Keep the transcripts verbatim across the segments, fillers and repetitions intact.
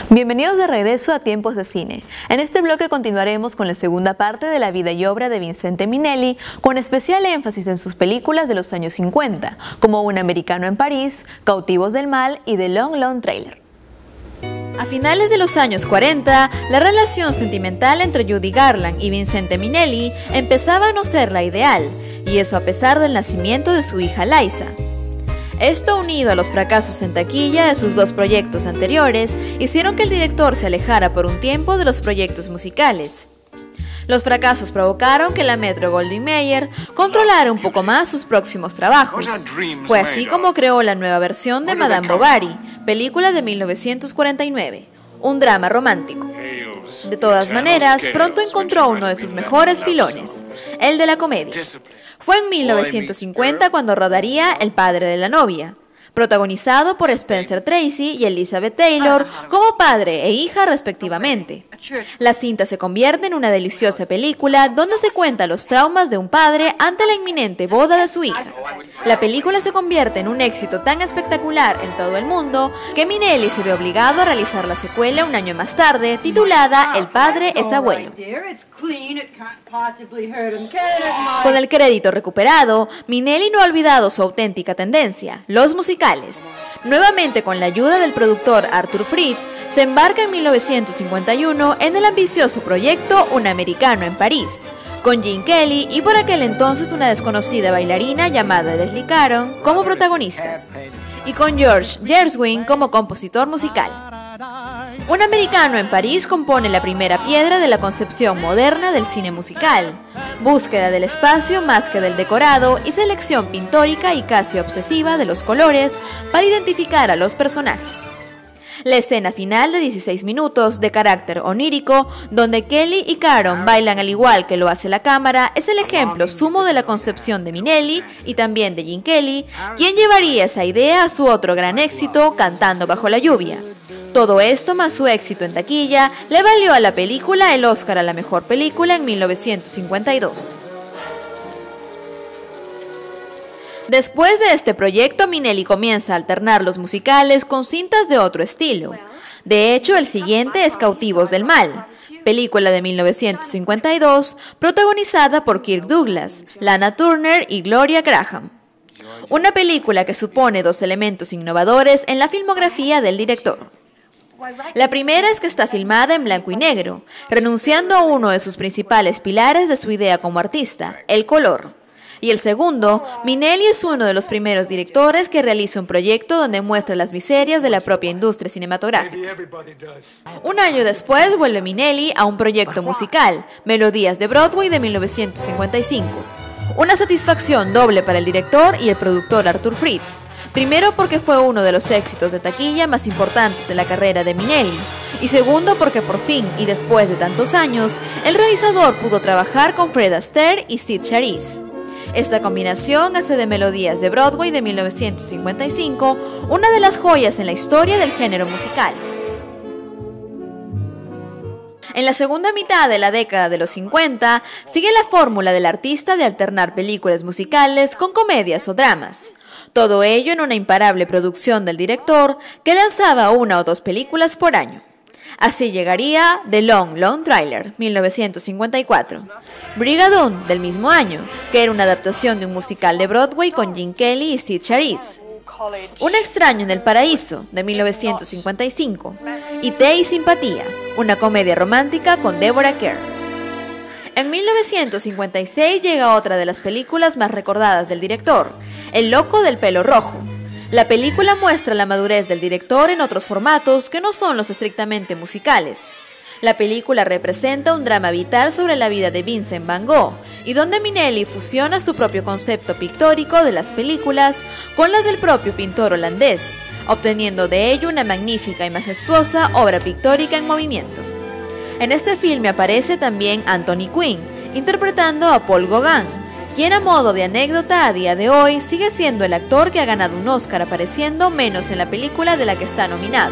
Bienvenidos de regreso a Tiempos de Cine. En este bloque continuaremos con la segunda parte de la vida y obra de Vincente Minnelli, con especial énfasis en sus películas de los años cincuenta, como Un americano en París, Cautivos del mal y The Long Long Trailer. A finales de los años cuarenta, la relación sentimental entre Judy Garland y Vincente Minnelli empezaba a no ser la ideal, y eso a pesar del nacimiento de su hija Liza. Esto, unido a los fracasos en taquilla de sus dos proyectos anteriores, hicieron que el director se alejara por un tiempo de los proyectos musicales. Los fracasos provocaron que la Metro-Goldwyn-Mayer controlara un poco más sus próximos trabajos. Fue así como creó la nueva versión de Madame Bovary, película de mil novecientos cuarenta y nueve, un drama romántico. De todas maneras, pronto encontró uno de sus mejores filones, el de la comedia. Fue en mil novecientos cincuenta cuando rodaría El padre de la novia, protagonizado por Spencer Tracy y Elizabeth Taylor como padre e hija respectivamente. La cinta se convierte en una deliciosa película donde se cuentan los traumas de un padre ante la inminente boda de su hija. La película se convierte en un éxito tan espectacular en todo el mundo que Minnelli se ve obligado a realizar la secuela un año más tarde, titulada El padre es abuelo. Con el crédito recuperado, Minnelli no ha olvidado su auténtica tendencia, los musicales. Nuevamente con la ayuda del productor Arthur Freed, se embarca en mil novecientos cincuenta y uno en el ambicioso proyecto Un americano en París, con Gene Kelly y por aquel entonces una desconocida bailarina llamada Leslie Caron como protagonistas, y con George Gershwin como compositor musical. Un americano en París compone la primera piedra de la concepción moderna del cine musical, búsqueda del espacio más que del decorado y selección pintórica y casi obsesiva de los colores para identificar a los personajes. La escena final de dieciséis minutos, de carácter onírico, donde Kelly y Caron bailan al igual que lo hace la cámara, es el ejemplo sumo de la concepción de Minnelli y también de Gene Kelly, quien llevaría esa idea a su otro gran éxito, Cantando bajo la lluvia. Todo esto, más su éxito en taquilla, le valió a la película el Oscar a la mejor película en mil novecientos cincuenta y dos. Después de este proyecto, Minnelli comienza a alternar los musicales con cintas de otro estilo. De hecho, el siguiente es Cautivos del mal, película de mil novecientos cincuenta y dos, protagonizada por Kirk Douglas, Lana Turner y Gloria Graham. Una película que supone dos elementos innovadores en la filmografía del director. La primera es que está filmada en blanco y negro, renunciando a uno de sus principales pilares de su idea como artista, el color. Y el segundo, Minnelli es uno de los primeros directores que realiza un proyecto donde muestra las miserias de la propia industria cinematográfica. Un año después vuelve Minnelli a un proyecto musical, Melodías de Broadway de mil novecientos cincuenta y cinco. Una satisfacción doble para el director y el productor Arthur Freed. Primero porque fue uno de los éxitos de taquilla más importantes de la carrera de Minnelli, y segundo porque por fin, y después de tantos años, el realizador pudo trabajar con Fred Astaire y Sid Charisse. Esta combinación hace de Melodías de Broadway de mil novecientos cincuenta y cinco una de las joyas en la historia del género musical. En la segunda mitad de la década de los cincuenta, sigue la fórmula del artista de alternar películas musicales con comedias o dramas. Todo ello en una imparable producción del director que lanzaba una o dos películas por año. Así llegaría The Long Long Trailer, mil novecientos cincuenta y cuatro. Brigadoon, del mismo año, que era una adaptación de un musical de Broadway con Gene Kelly y Sid Charisse. Un extraño en el paraíso, de mil novecientos cincuenta y cinco. Y Té y simpatía, una comedia romántica con Deborah Kerr. En mil novecientos cincuenta y seis llega otra de las películas más recordadas del director, El loco del pelo rojo. La película muestra la madurez del director en otros formatos que no son los estrictamente musicales. La película representa un drama vital sobre la vida de Vincent Van Gogh, y donde Minnelli fusiona su propio concepto pictórico de las películas con las del propio pintor holandés, obteniendo de ello una magnífica y majestuosa obra pictórica en movimiento. En este filme aparece también Anthony Quinn, interpretando a Paul Gauguin, quien a modo de anécdota a día de hoy sigue siendo el actor que ha ganado un Oscar apareciendo menos en la película de la que está nominado.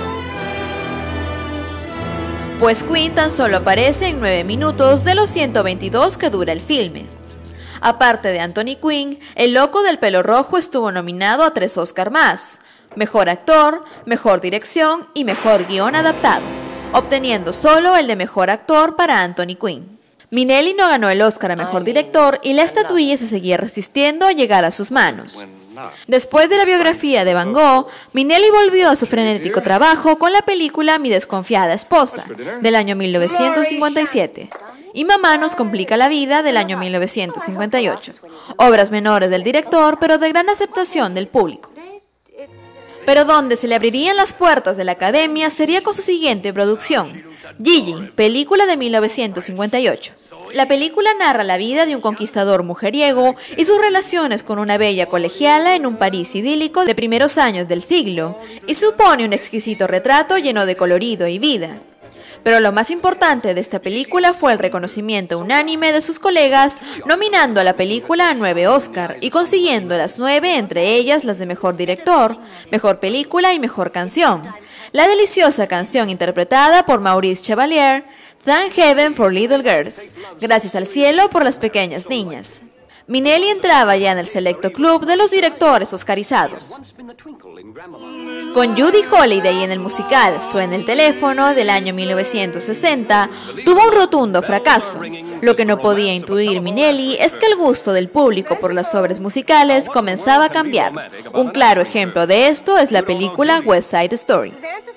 Pues Quinn tan solo aparece en nueve minutos de los ciento veintidós que dura el filme. Aparte de Anthony Quinn, el loco del pelo rojo estuvo nominado a tres Oscar más: Mejor Actor, Mejor Dirección y Mejor Guión Adaptado. obteniendo solo el de Mejor Actor para Anthony Quinn. Minnelli no ganó el Oscar a Mejor Director y la estatuilla se seguía resistiendo a llegar a sus manos. Después de la biografía de Van Gogh, Minnelli volvió a su frenético trabajo con la película Mi desconfiada esposa, del año mil novecientos cincuenta y siete, y Mamá nos complica la vida, del año mil novecientos cincuenta y ocho, obras menores del director, pero de gran aceptación del público. Pero donde se le abrirían las puertas de la Academia sería con su siguiente producción, Gigi, película de mil novecientos cincuenta y ocho. La película narra la vida de un conquistador mujeriego y sus relaciones con una bella colegiala en un París idílico de primeros años del siglo, y supone un exquisito retrato lleno de colorido y vida. Pero lo más importante de esta película fue el reconocimiento unánime de sus colegas, nominando a la película a nueve Oscar y consiguiendo las nueve, entre ellas las de Mejor Director, Mejor Película y Mejor Canción. La deliciosa canción interpretada por Maurice Chevalier, Thank Heaven for Little Girls, Gracias al cielo por las pequeñas niñas. Minnelli entraba ya en el selecto club de los directores oscarizados. Con Judy Holliday en el musical Suena el teléfono, del año mil novecientos sesenta, tuvo un rotundo fracaso. Lo que no podía intuir Minnelli es que el gusto del público por las obras musicales comenzaba a cambiar. Un claro ejemplo de esto es la película West Side Story.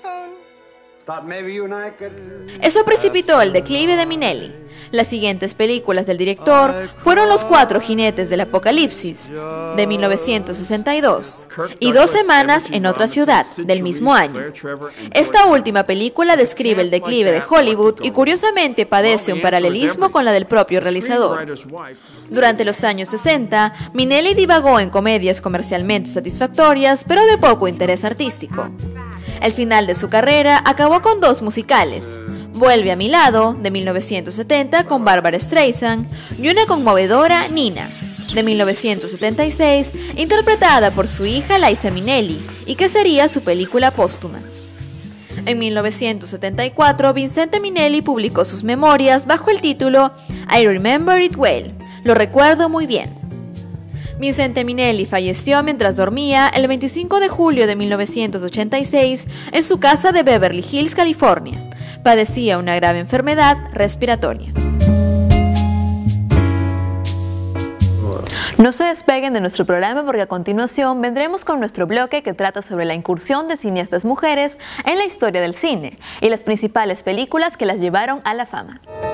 Eso precipitó el declive de Minnelli. Las siguientes películas del director fueron Los Cuatro Jinetes del Apocalipsis, de mil novecientos sesenta y dos, y Dos Semanas en otra ciudad, del mismo año. Esta última película describe el declive de Hollywood y curiosamente padece un paralelismo con la del propio realizador. Durante los años sesenta, Minnelli divagó en comedias comercialmente satisfactorias, pero de poco interés artístico. El final de su carrera acabó con dos musicales: Vuelve a mi lado, de mil novecientos setenta, con Barbra Streisand, y una conmovedora Nina, de mil novecientos setenta y seis, interpretada por su hija Liza Minnelli, y que sería su película póstuma. En mil novecientos setenta y cuatro, Vincente Minnelli publicó sus memorias bajo el título I Remember It Well, lo recuerdo muy bien. Vincente Minnelli falleció mientras dormía el veinticinco de julio de mil novecientos ochenta y seis en su casa de Beverly Hills, California. Padecía una grave enfermedad respiratoria. No se despeguen de nuestro programa porque a continuación vendremos con nuestro bloque que trata sobre la incursión de cineastas mujeres en la historia del cine y las principales películas que las llevaron a la fama.